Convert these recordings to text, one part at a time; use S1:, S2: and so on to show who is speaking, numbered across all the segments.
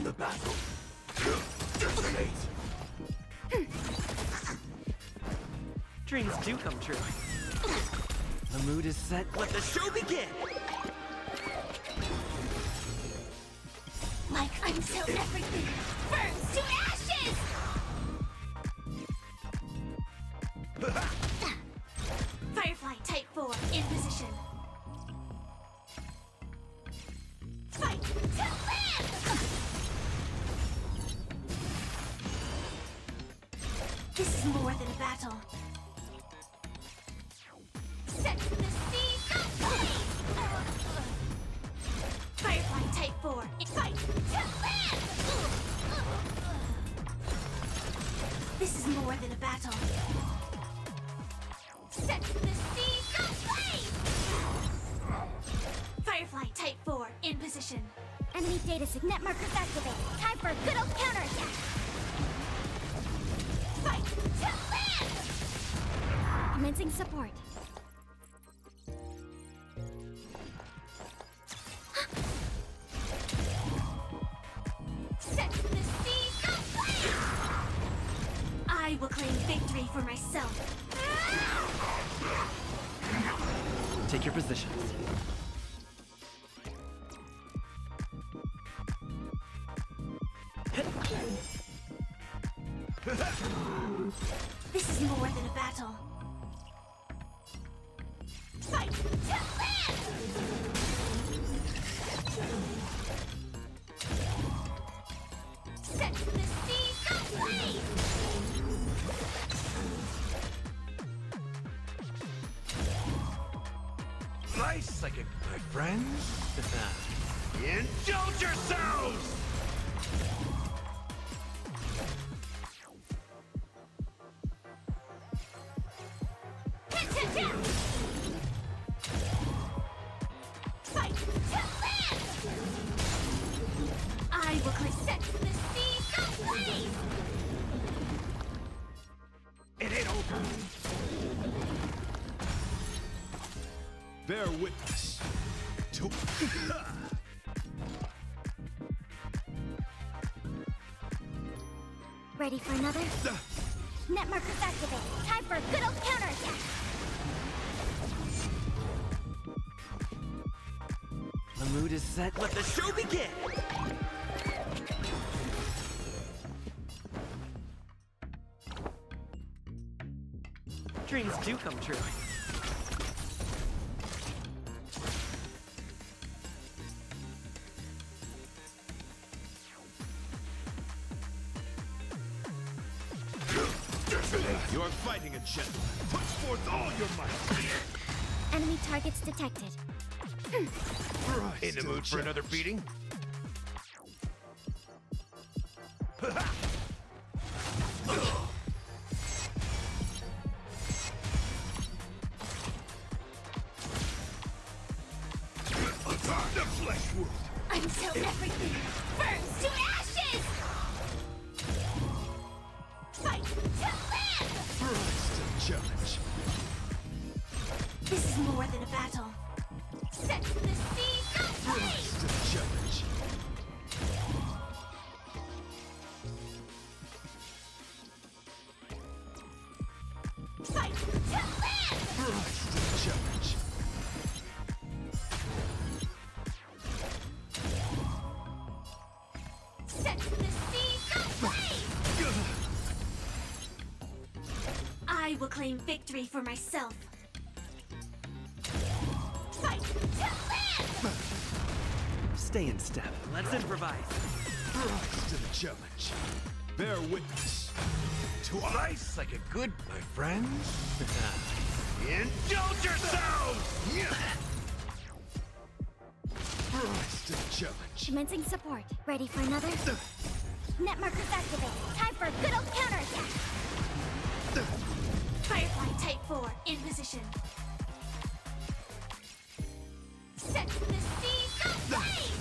S1: the battle. Detonate.
S2: Dreams do come true. The mood is set. Let the show begin!
S3: Like until everything burns to ashes! Firefly Type 4 in position. Fight to live! This is more than a battle. Set the seas ablaze! Firefly Type 4 in fight to live! This is more than a battle. Set the seas ablaze! Firefly Type 4 in position.
S4: Enemy data signet markers activated. Time for a good old counterattack.
S3: Fight to live!
S4: Commencing support.
S3: Set the seas ablaze! I will claim victory for myself.
S2: Take your positions.
S3: This is more than a battle. Fight to live! Set the seas ablaze!
S1: Nice second, my friends. Indulge yourselves!
S3: Fight to live! I will set the seas ablaze!
S1: It ain't over.
S5: Bear witness to...
S4: Ready for another? Net markers activated. Time for a good old counterattack.
S2: The mood is set. Let the show begin! Dreams do come true.
S5: You are fighting a gentleman. Put forth all your might.
S4: Enemy targets detected.
S5: Christ
S1: In the mood for another beating?
S5: The flesh wound.
S3: Until everything burns to ashes! Fight to live!
S5: Rise to the challenge.
S3: This is more than a battle. Set the seas ablaze!
S5: Rise to the challenge.
S3: Fight to live!
S5: Rise to the challenge.
S3: Set the seas ablaze! I will claim victory for myself. Fight to live!
S2: Stay in step. Let's improvise.
S5: Rise to the challenge. Bear witness to
S1: Nice like a good, my friends. Indulge yourselves!
S5: Rise to the challenge.
S4: Commencing support. Ready for another? Net markers activated. Time for a good old counterattack.
S3: Firefly Type 4 in position. Set the seas ablaze!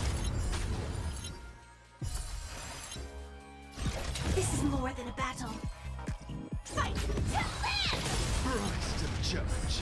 S3: This is more than a battle. Fight to live!
S5: Rise to the challenge.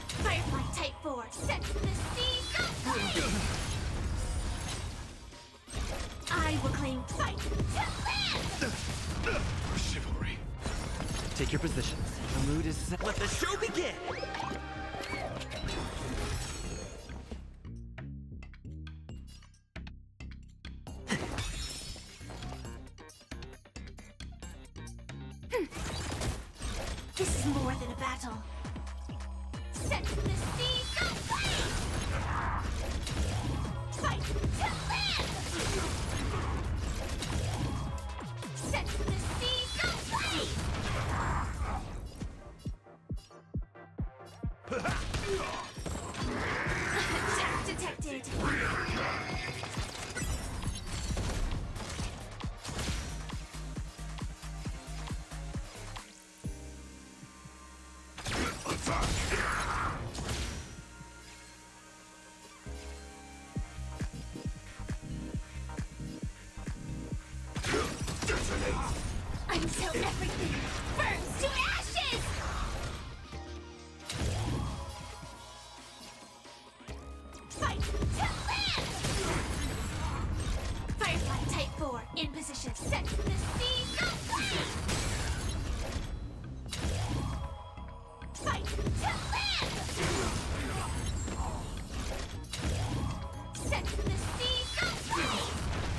S3: Firefly Type 4, set the seas ablaze! I will claim fight to live!
S5: Chivalry.
S2: Take your positions. The mood is set. Let the show begin!
S3: This is more than a battle. Set the seas aflame! Fight to live! Set the seas aflame! Attack detected! Until everything burns to ashes! Fight to live! Firefly Type 4 in position. Set the seas aflame! Fight to live! Set the seas aflame!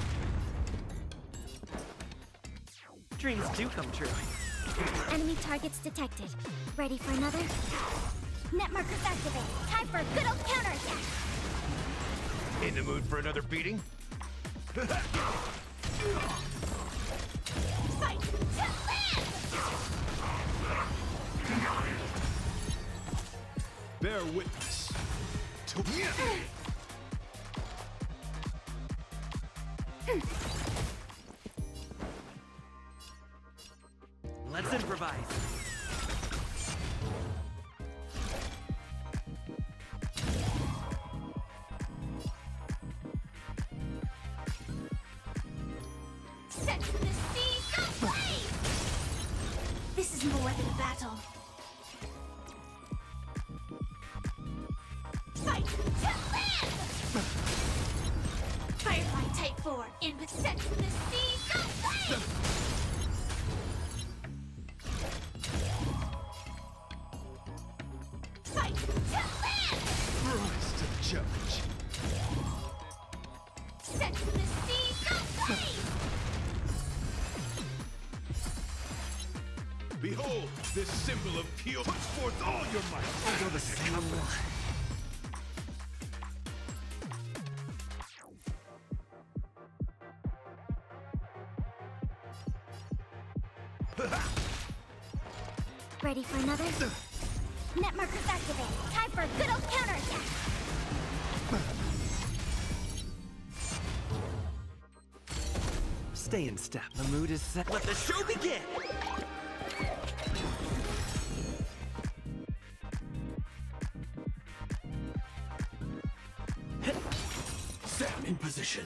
S2: Dreams do come true.
S4: Enemy targets detected. Ready for another? Net markers activate. Time for a good old counterattack.
S1: In the mood for another beating?
S3: Fight to live!
S5: Bear witness. To
S2: Let's improvise.
S3: Set the seas aflame! This is more than a battle. Fight to live! Firefly Type 4 in set the seas aflame! Fight to live!
S5: rise to the challenge.
S3: Set the seas aflame!
S5: Behold, this symbol of pure. Put forth all your might.
S2: Go the same way.
S4: Ready for another? Net markers activate. Time for a good old counterattack.
S2: Stay in step. The mood is set. Let the show begin!
S1: Set in position.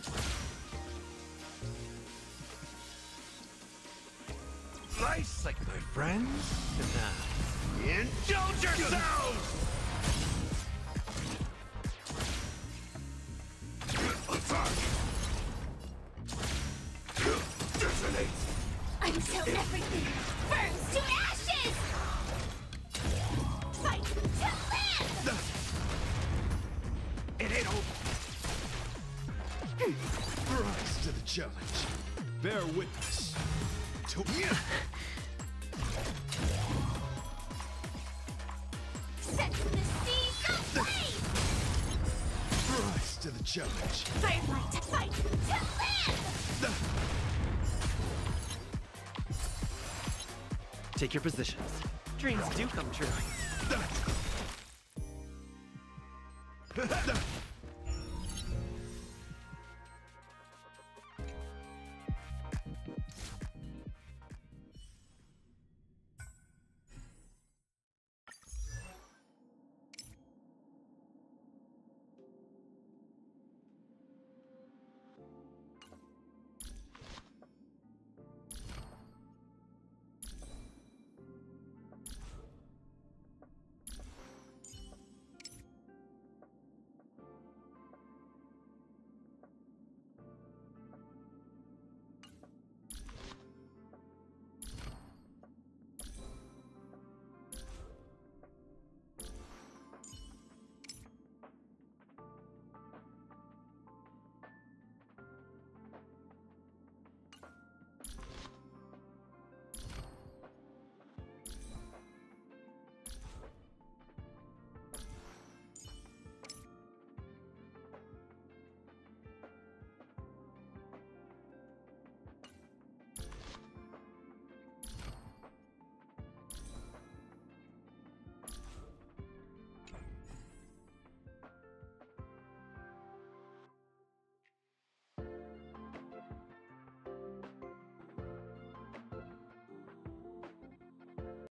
S1: Nice, like my friends. Indulge yourselves! Attack! Detonate!
S3: Until everything burns to ashes! Fight to live!
S1: It ain't over.
S5: Rise to the challenge. Bear witness. To
S3: Set the seas aflame!
S5: rise to the challenge.
S3: Firefly to fight to live!
S2: Take your positions. Dreams do come true.